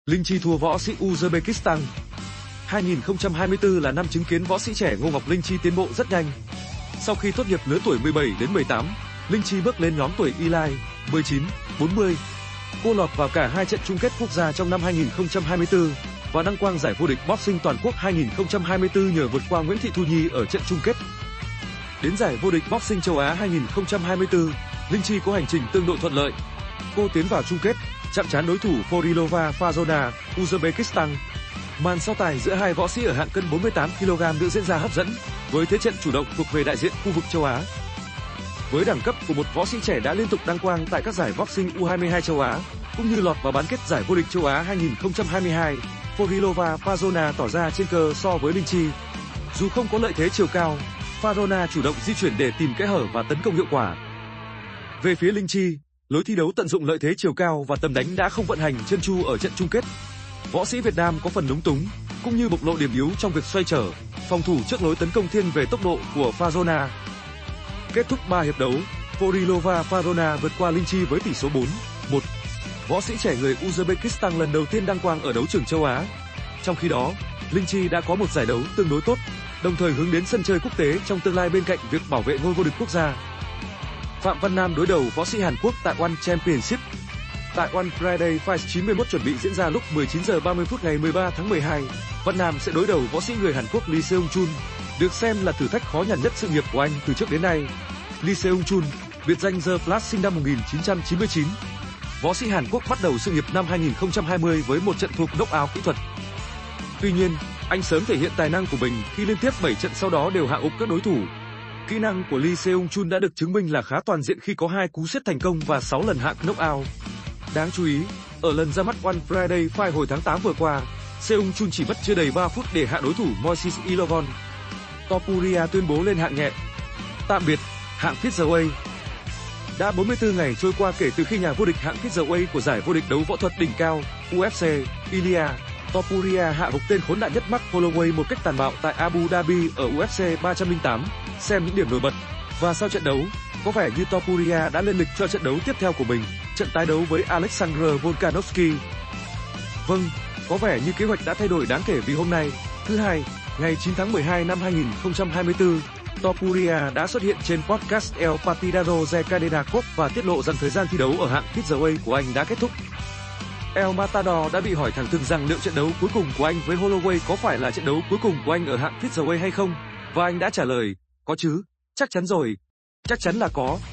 Linh Chi thua võ sĩ Uzbekistan. 2024 là năm chứng kiến võ sĩ trẻ Ngô Ngọc Linh Chi tiến bộ rất nhanh. Sau khi tốt nghiệp lứa tuổi 17 đến 18, Linh Chi bước lên nhóm tuổi Elite 19, 40. Cô lọt vào cả hai trận chung kết quốc gia trong năm 2024 và đăng quang giải vô địch boxing toàn quốc 2024 nhờ vượt qua Nguyễn Thị Thu Nhi ở trận chung kết. Đến giải vô địch boxing châu Á 2024, Linh Chi có hành trình tương đối thuận lợi. Cô tiến vào chung kết, chạm trán đối thủ Forilova Fazona, Uzbekistan. Màn so tài giữa hai võ sĩ ở hạng cân 48 kg được diễn ra hấp dẫn, với thế trận chủ động thuộc về đại diện khu vực châu Á. Với đẳng cấp của một võ sĩ trẻ đã liên tục đăng quang tại các giải boxing U22 châu Á, cũng như lọt vào bán kết giải vô địch châu Á 2022, Forilova Fazona tỏ ra trên cơ so với Linh Chi. Dù không có lợi thế chiều cao, Fazona chủ động di chuyển để tìm kẽ hở và tấn công hiệu quả. Về phía Linh Chi, lối thi đấu tận dụng lợi thế chiều cao và tầm đánh đã không vận hành trơn tru ở trận chung kết. Võ sĩ Việt Nam có phần lúng túng, cũng như bộc lộ điểm yếu trong việc xoay trở, phòng thủ trước lối tấn công thiên về tốc độ của Fazona. Kết thúc 3 hiệp đấu, Forilova Fazona vượt qua Linh Chi với tỷ số 4-1. Võ sĩ trẻ người Uzbekistan lần đầu tiên đăng quang ở đấu trường châu Á. Trong khi đó, Linh Chi đã có một giải đấu tương đối tốt, đồng thời hướng đến sân chơi quốc tế trong tương lai bên cạnh việc bảo vệ ngôi vô địch quốc gia. Phạm Văn Nam đối đầu võ sĩ Hàn Quốc tại One Championship. Tại One Friday Fight 91 chuẩn bị diễn ra lúc 19 giờ 30 phút ngày 13 tháng 12, Văn Nam sẽ đối đầu võ sĩ người Hàn Quốc Lee Seung-chun, được xem là thử thách khó nhằn nhất sự nghiệp của anh từ trước đến nay. Lee Seung-chun, biệt danh The Flash, sinh năm 1999. Võ sĩ Hàn Quốc bắt đầu sự nghiệp năm 2020 với một trận thua knockout kỹ thuật. Tuy nhiên, anh sớm thể hiện tài năng của mình khi liên tiếp 7 trận sau đó đều hạ gục các đối thủ. Kỹ năng của Lee Seung-chun đã được chứng minh là khá toàn diện khi có 2 cú siết thành công và 6 lần hạ knockout. Đáng chú ý, ở lần ra mắt One Friday Fight hồi tháng 8 vừa qua, Seung-chun chỉ mất chưa đầy 3 phút để hạ đối thủ Moises Ilogon. Topuria tuyên bố lên hạng nhẹ. Tạm biệt, hạng featherweight. Đã 44 ngày trôi qua kể từ khi nhà vô địch hạng featherweight của giải vô địch đấu võ thuật đỉnh cao UFC, Ilia Topuria hạ gục tên khốn nạn nhất Max Holloway một cách tàn bạo tại Abu Dhabi ở UFC 308. Xem những điểm nổi bật. Và sau trận đấu, có vẻ như Topuria đã lên lịch cho trận đấu tiếp theo của mình, trận tái đấu với Alexander Volkanovski. Vâng, có vẻ như kế hoạch đã thay đổi đáng kể vì hôm nay, thứ Hai, ngày 9 tháng 12 năm 2024, Topuria đã xuất hiện trên podcast El Partidaro de Cadena Cup và tiết lộ rằng thời gian thi đấu ở hạng featherweight của anh đã kết thúc. El Matador đã bị hỏi thẳng thừng rằng liệu trận đấu cuối cùng của anh với Holloway có phải là trận đấu cuối cùng của anh ở hạng featherweight hay không, và anh đã trả lời, có chứ, chắc chắn rồi, chắc chắn là có.